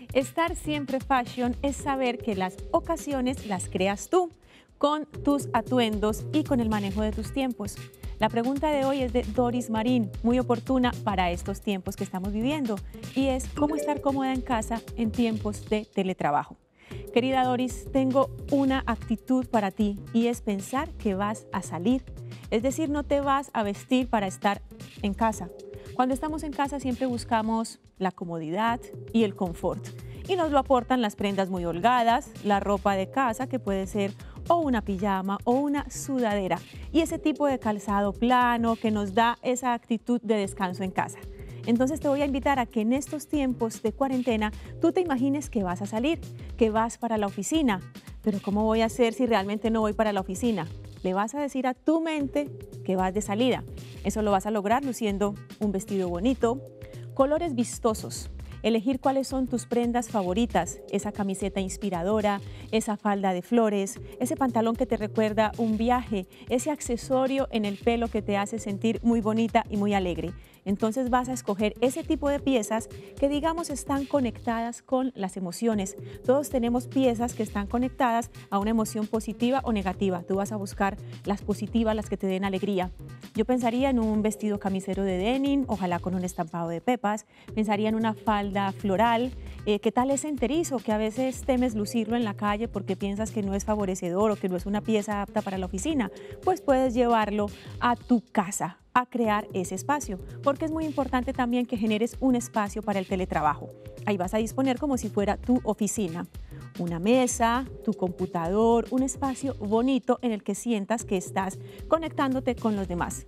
Estar siempre fashion es saber que las ocasiones las creas tú, con tus atuendos y con el manejo de tus tiempos. La pregunta de hoy es de Doris Marín, muy oportuna para estos tiempos que estamos viviendo, y es cómo estar cómoda en casa en tiempos de teletrabajo. Querida Doris, tengo una actitud para ti y es pensar que vas a salir. Es decir, no te vas a vestir para estar en casa. Cuando estamos en casa siempre buscamos la comodidad y el confort. Y nos lo aportan las prendas muy holgadas, la ropa de casa que puede ser o una pijama o una sudadera. Y ese tipo de calzado plano que nos da esa actitud de descanso en casa. Entonces te voy a invitar a que en estos tiempos de cuarentena tú te imagines que vas a salir, que vas para la oficina. Pero ¿cómo voy a hacer si realmente no voy para la oficina? Le vas a decir a tu mente que vas de salida. Eso lo vas a lograr luciendo un vestido bonito, colores vistosos, elegir cuáles son tus prendas favoritas, esa camiseta inspiradora, esa falda de flores, ese pantalón que te recuerda un viaje, ese accesorio en el pelo que te hace sentir muy bonita y muy alegre. Entonces vas a escoger ese tipo de piezas que digamos están conectadas con las emociones. Todos tenemos piezas que están conectadas a una emoción positiva o negativa. Tú vas a buscar las positivas, las que te den alegría. Yo pensaría en un vestido camisero de denim, ojalá con un estampado de pepas. Pensaría en una falda floral. ¿Qué tal ese enterizo que a veces temes lucirlo en la calle porque piensas que no es favorecedor o que no es una pieza apta para la oficina? Pues puedes llevarlo a tu casa a crear ese espacio, porque es muy importante también que generes un espacio para el teletrabajo. Ahí vas a disponer como si fuera tu oficina, una mesa, tu computador, un espacio bonito en el que sientas que estás conectándote con los demás.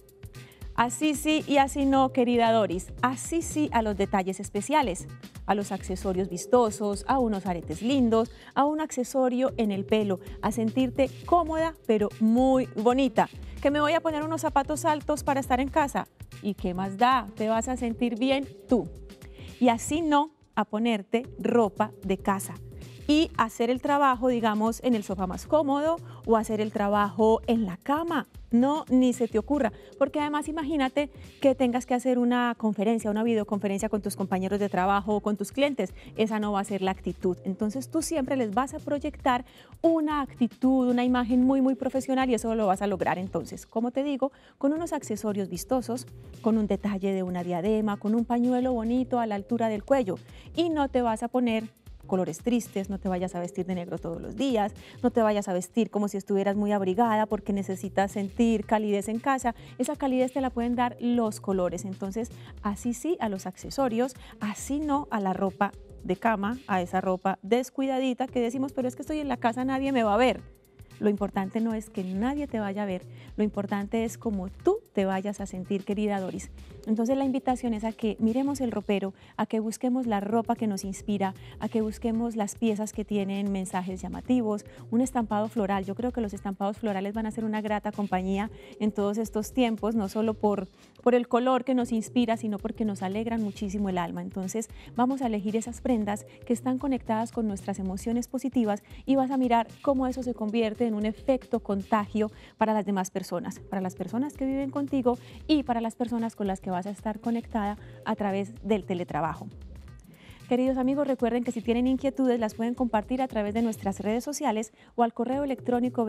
Así sí y así no, querida Doris, así sí a los detalles especiales, a los accesorios vistosos, a unos aretes lindos, a un accesorio en el pelo, a sentirte cómoda pero muy bonita. ¿Que me voy a poner unos zapatos altos para estar en casa? ¿Y qué más da? Te vas a sentir bien tú. Y así no a ponerte ropa de casa y hacer el trabajo, digamos, en el sofá más cómodo o hacer el trabajo en la cama. No, ni se te ocurra, porque además imagínate que tengas que hacer una conferencia, una videoconferencia con tus compañeros de trabajo o con tus clientes. Esa no va a ser la actitud. Entonces tú siempre les vas a proyectar una actitud, una imagen muy, muy profesional y eso lo vas a lograr entonces, como te digo, con unos accesorios vistosos, con un detalle de una diadema, con un pañuelo bonito a la altura del cuello y no te vas a poner colores tristes, no te vayas a vestir de negro todos los días, no te vayas a vestir como si estuvieras muy abrigada porque necesitas sentir calidez en casa. Esa calidez te la pueden dar los colores. Entonces, así sí a los accesorios, así no a la ropa de cama, a esa ropa descuidadita que decimos, pero es que estoy en la casa, nadie me va a ver. Lo importante no es que nadie te vaya a ver, lo importante es cómo tú te vayas a sentir, querida Doris. Entonces la invitación es a que miremos el ropero, a que busquemos la ropa que nos inspira, a que busquemos las piezas que tienen mensajes llamativos, un estampado floral. Yo creo que los estampados florales van a ser una grata compañía en todos estos tiempos, no solo por el color que nos inspira, sino porque nos alegran muchísimo el alma. Entonces vamos a elegir esas prendas que están conectadas con nuestras emociones positivas y vas a mirar cómo eso se convierte en un efecto contagio para las demás personas, para las personas que viven contigo y para las personas con las que vas a estar conectada a través del teletrabajo. Queridos amigos, recuerden que si tienen inquietudes las pueden compartir a través de nuestras redes sociales o al correo electrónico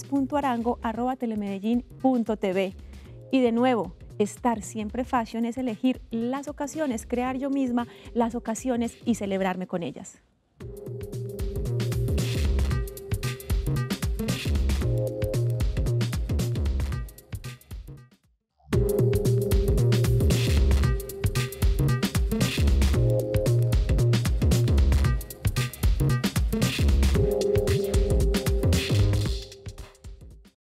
beatriz.arango@telemedellin.tv. Y de nuevo, estar siempre fashion es elegir las ocasiones, crear yo misma las ocasiones y celebrarme con ellas.